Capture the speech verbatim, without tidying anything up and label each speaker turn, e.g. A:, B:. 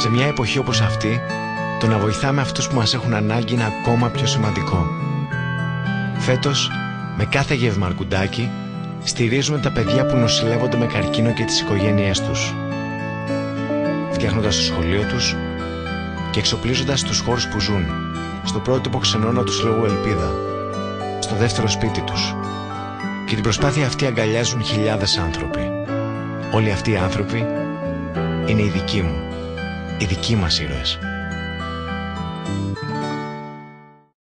A: Σε μια εποχή όπως αυτή, το να βοηθάμε αυτούς που μας έχουν ανάγκη είναι ακόμα πιο σημαντικό. Φέτος, με κάθε γεύμα αρκουντάκι, στηρίζουμε τα παιδιά που νοσηλεύονται με καρκίνο και τις οικογένειές τους, φτιάχνοντας το σχολείο τους και εξοπλίζοντας τους χώρους που ζουν, στο πρότυπο ξενώνα του Συλλόγου Ελπίδα, στο δεύτερο σπίτι τους. Και την προσπάθεια αυτή αγκαλιάζουν χιλιάδες άνθρωποι. Όλοι αυτοί οι άνθρωποι είναι οι δικοί μου, οι δικοί μας ήρωες.